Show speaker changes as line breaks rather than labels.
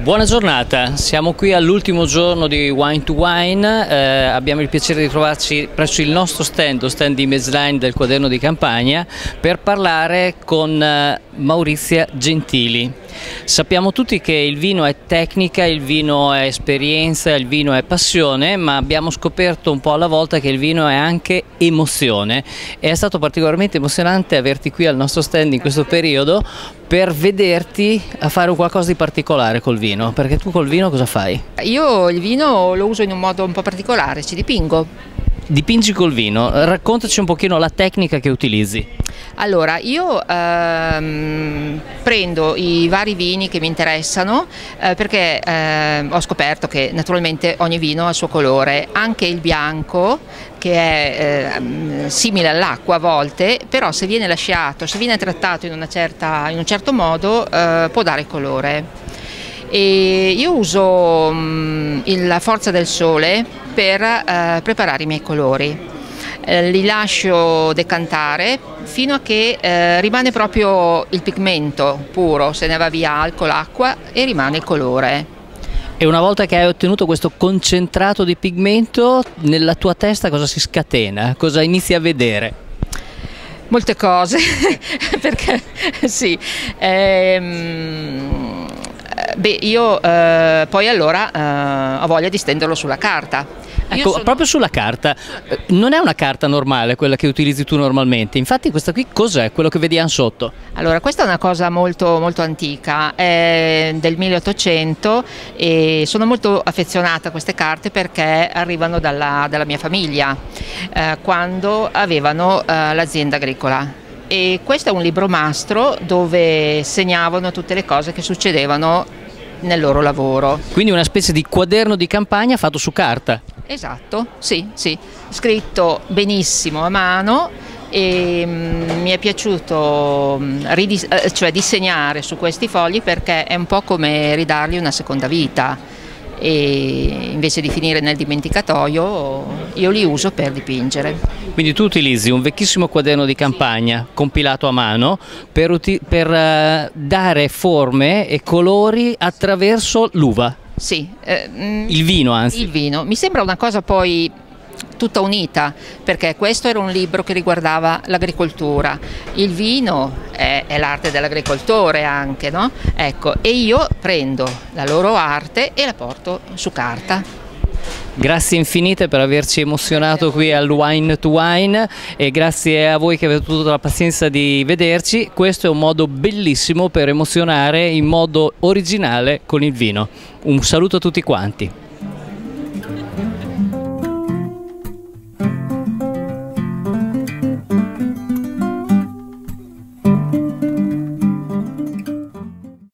Buona giornata, siamo qui all'ultimo giorno di Wine to Wine, abbiamo il piacere di trovarci presso il nostro stand, lo stand di Image del Quaderno di Campagna, per parlare con Maurizia Gentili. Sappiamo tutti che il vino è tecnica, il vino è esperienza, il vino è passione, ma abbiamo scoperto un po' alla volta che il vino è anche emozione e è stato particolarmente emozionante averti qui al nostro stand in questo periodo per vederti a fare qualcosa di particolare col vino, perché tu col vino cosa fai?
Io il vino lo uso in un modo un po' particolare, ci dipingo.
Dipingi col vino, raccontaci un pochino la tecnica che utilizzi.
Allora, io prendo i vari vini che mi interessano perché ho scoperto che naturalmente ogni vino ha il suo colore, anche il bianco che è simile all'acqua a volte, però se viene lasciato, se viene trattato in un certo modo può dare colore. E io uso la forza del sole per preparare i miei colori. Li lascio decantare fino a che rimane proprio il pigmento puro, se ne va via alcol, acqua e rimane il colore.
E una volta che hai ottenuto questo concentrato di pigmento, nella tua testa cosa si scatena? Cosa inizi a vedere?
Molte cose, perché sì. Beh, io poi allora ho voglia di stenderlo sulla carta.
Ecco, proprio sulla carta, non è una carta normale quella che utilizzi tu normalmente, infatti questa qui cos'è, quello che vediamo sotto?
Allora, questa è una cosa molto, molto antica, è del 1800 e sono molto affezionata a queste carte perché arrivano dalla mia famiglia, quando avevano l'azienda agricola. E questo è un libro mastro dove segnavano tutte le cose che succedevano nel loro lavoro.
Quindi una specie di quaderno di campagna fatto su carta.
Esatto, sì, scritto benissimo a mano e mi è piaciuto disegnare su questi fogli perché è un po' come ridargli una seconda vita e invece di finire nel dimenticatoio io li uso per dipingere.
Quindi tu utilizzi un vecchissimo quaderno di campagna compilato a mano per dare forme e colori attraverso l'uva.
Sì.
Il vino anzi.
Il vino. Mi sembra una cosa poi tutta unita, perché questo era un libro che riguardava l'agricoltura. Il vino è l'arte dell'agricoltore anche, no? Ecco, e io prendo la loro arte e la porto su carta.
Grazie infinite per averci emozionato qui al Wine to Wine e grazie a voi che avete avuto la pazienza di vederci. Questo è un modo bellissimo per emozionare in modo originale con il vino. Un saluto a tutti quanti.